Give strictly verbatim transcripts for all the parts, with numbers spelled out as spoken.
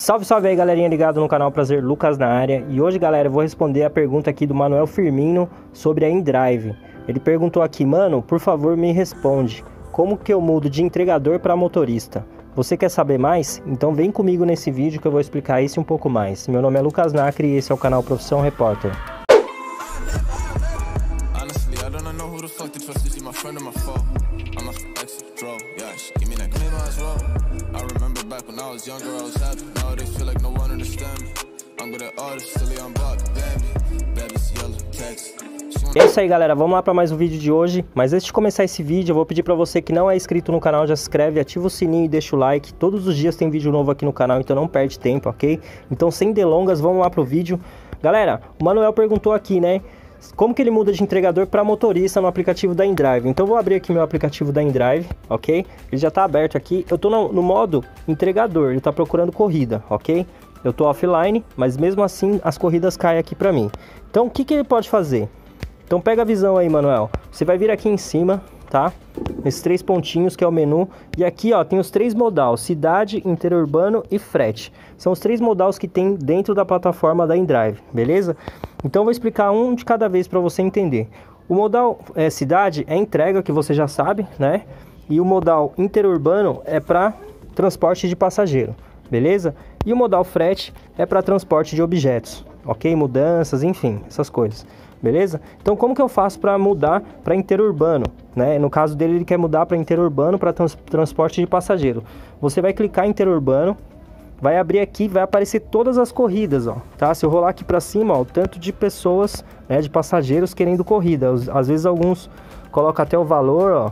Salve, salve aí, galerinha ligado no canal Prazer Lucas na área. E hoje, galera, eu vou responder a pergunta aqui do Manuel Firmino sobre a InDrive. Ele perguntou aqui: mano, por favor me responde, como que eu mudo de entregador para motorista? Você quer saber mais? Então vem comigo nesse vídeo que eu vou explicar isso um pouco mais. Meu nome é Lucas Nacre e esse é o canal Profissão Repórter. É isso aí, galera, vamos lá para mais um vídeo de hoje. Mas antes de começar esse vídeo, eu vou pedir para você que não é inscrito no canal, já se inscreve, ativa o sininho e deixa o like. Todos os dias tem vídeo novo aqui no canal, então não perde tempo, ok? Então sem delongas, vamos lá pro vídeo. Galera, o Manuel perguntou aqui, né, como que ele muda de entregador para motorista no aplicativo da InDrive. Então eu vou abrir aqui meu aplicativo da InDrive, ok? Ele já está aberto aqui. Eu estou no, no modo entregador, ele está procurando corrida, ok? Eu estou offline, mas mesmo assim as corridas caem aqui para mim. Então o que, que ele pode fazer? Então pega a visão aí, Manuel. Você vai vir aqui em cima, tá? Esses três pontinhos que é o menu. E aqui, ó, tem os três modais: cidade, interurbano e frete. São os três modais que tem dentro da plataforma da InDrive, beleza? Então eu vou explicar um de cada vez para você entender. O modal é, cidade é entrega, que você já sabe, né? E o modal interurbano é para transporte de passageiro, beleza? E o modal frete é para transporte de objetos, ok? Mudanças, enfim, essas coisas. Beleza? Então como que eu faço para mudar para interurbano, né? No caso dele, ele quer mudar para interurbano para trans transporte de passageiro. Você vai clicar em interurbano, vai abrir aqui, vai aparecer todas as corridas, ó, tá? Se eu rolar aqui para cima, ó, o tanto de pessoas, né, de passageiros querendo corrida. Às vezes alguns colocam até o valor, ó,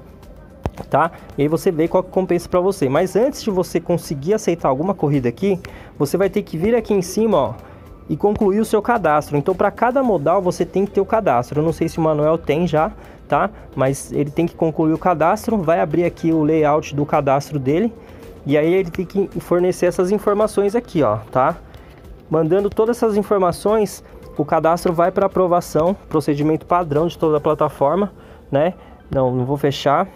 tá? E aí você vê qual que compensa para você. Mas antes de você conseguir aceitar alguma corrida aqui, você vai ter que vir aqui em cima, ó, e concluir o seu cadastro. Então para cada modal você tem que ter o cadastro. Eu não sei se o Manuel tem já, tá? Mas ele tem que concluir o cadastro. Vai abrir aqui o layout do cadastro dele. E aí ele tem que fornecer essas informações aqui, ó, tá? Mandando todas essas informações, o cadastro vai para aprovação, procedimento padrão de toda a plataforma, né? Não, não vou fechar.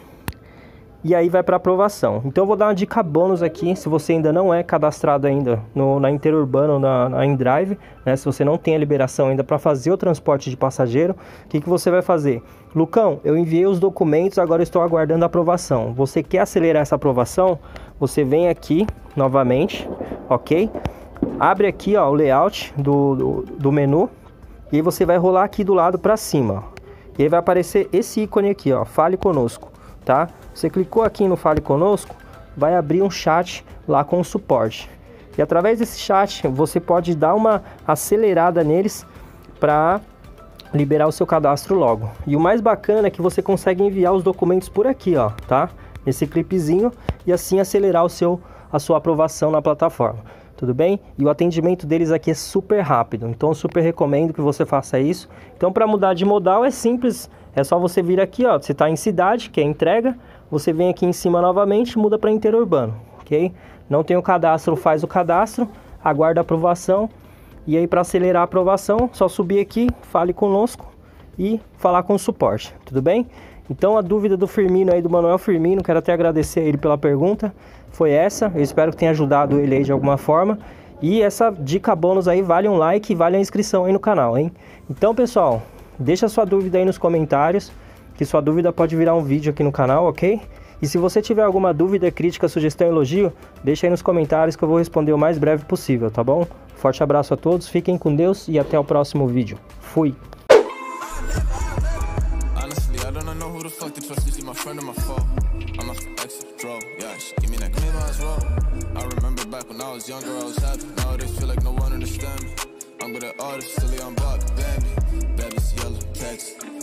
E aí vai para aprovação. Então eu vou dar uma dica bônus aqui, se você ainda não é cadastrado ainda no, na Interurbano, na, na InDrive, né? Se você não tem a liberação ainda para fazer o transporte de passageiro, o que, que você vai fazer? Lucão, eu enviei os documentos, agora estou aguardando a aprovação. Você quer acelerar essa aprovação? Você vem aqui novamente, ok? Abre aqui, ó, o layout do, do, do menu e aí você vai rolar aqui do lado para cima, ó. E aí vai aparecer esse ícone aqui, ó, Fale Conosco, tá? Você clicou aqui no Fale Conosco, vai abrir um chat lá com o suporte. E através desse chat você pode dar uma acelerada neles para liberar o seu cadastro logo. E o mais bacana é que você consegue enviar os documentos por aqui, ó, tá? Nesse clipezinho, e assim acelerar o seu, a sua aprovação na plataforma. Tudo bem? E o atendimento deles aqui é super rápido, então eu super recomendo que você faça isso. Então para mudar de modal é simples, é só você vir aqui, ó, você está em cidade, que é entrega, você vem aqui em cima novamente, muda para interurbano, ok? Não tem o cadastro, faz o cadastro, aguarda a aprovação, e aí para acelerar a aprovação, só subir aqui, Fale Conosco e falar com o suporte, tudo bem? Então a dúvida do Firmino aí, do Manuel Firmino, quero até agradecer a ele pela pergunta, foi essa. Eu espero que tenha ajudado ele aí de alguma forma. E essa dica bônus aí vale um like e vale a inscrição aí no canal, hein? Então, pessoal, deixa sua dúvida aí nos comentários, que sua dúvida pode virar um vídeo aqui no canal, ok? E se você tiver alguma dúvida, crítica, sugestão, elogio, deixa aí nos comentários que eu vou responder o mais breve possível, tá bom? Forte abraço a todos, fiquem com Deus e até o próximo vídeo. Fui! Fuck the trust, is my friend or my foe? I'm my ex drove, yeah, she give me that claim as well. I remember back when I was younger, I was happy. Nowadays feel like no one understand me. I'm good at artists, silly, I'm bought, Bambi. Baby's yellow, text.